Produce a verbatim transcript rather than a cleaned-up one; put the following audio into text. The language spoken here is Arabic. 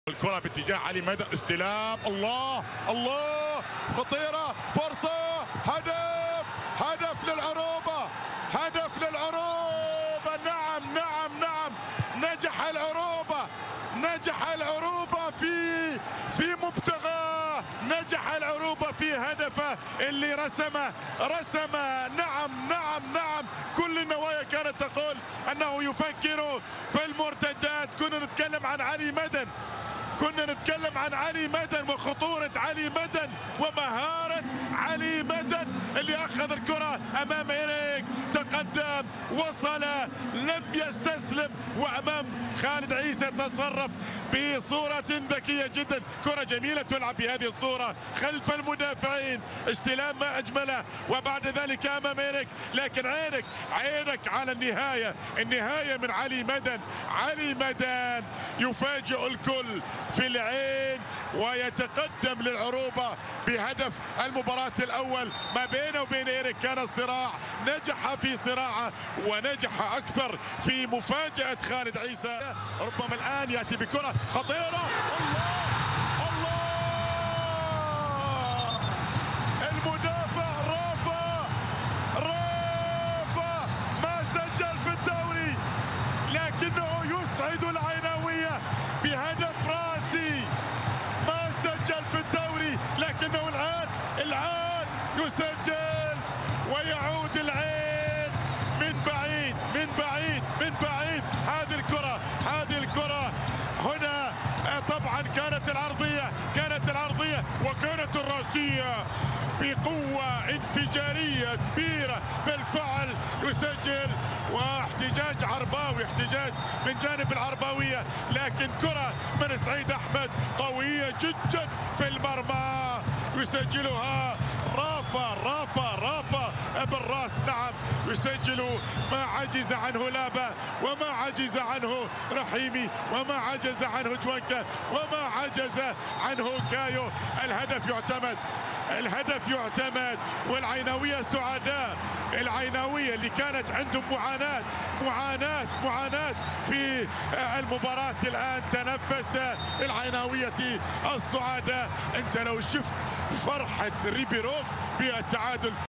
الكرة باتجاه علي مدى، استلام، الله الله، خطيرة، فرصة، هدف هدف للعروبة، هدف للعروبة، نعم نعم نعم، نجح العروبة، نجح العروبة في في مبتغاه، نجح العروبة في هدفه اللي رسمه رسمه نعم نعم نعم، كل النوايا كانت تقول انه يفكر في المرتدات. كنا نتكلم عن علي مدن، كنا نتكلم عن علي مدن وخطورة علي مدن ومهارة علي مدن اللي أخذ الكرة أمام إيريك، تقدم، وصل، لم يستسلم، وأمام خالد عيسى تصرف بصورة ذكية جدا. كرة جميلة تلعب بهذه الصورة خلف المدافعين، استلام ما أجمله، وبعد ذلك أمام إيريك، لكن عينك عينك على النهاية، النهاية من علي مدن. علي مدن يفاجئ الكل في العين ويتقدم للعروبة بهدف المباراة الأول. ما بينه وبين إيريك كان الصراع، نجح في صراعه ونجح أكثر في مفاجأة خالد عيسى. ربما الآن يأتي بكرة خطيرة، الله الله، المدافع رافا رافا ما سجل في الدوري لكنه يسعد العيناوية بهدف راسي، ما سجل في الدوري لكنه الآن الآن يسجل ويعود العين من بعيد من بعيد من بعيد. هذه الكرة هذه الكرة هنا طبعا كانت العرضية كانت العرضية وكانت الراسية بقوة انفجارية كبيرة بالفعل، يسجل، واحتجاج عرباوي، احتجاج من جانب العرباوية، لكن كرة من سعيد أحمد قوية جدا في المرمى يسجلها رافا رافا رافا بالراس، نعم يسجل ما عجز عنه لابا، وما عجز عنه رحيمي، وما عجز عنه جوانكا، وما عجز عنه كايو. الهدف يعتمد، الهدف يعتمد، والعيناوية سعداء. العيناوية اللي كانت عندهم معاناة معاناة معاناة في المباراة الآن تنفس العيناوية السعداء. انت لو شفت فرحة ريبيروف بالتعادل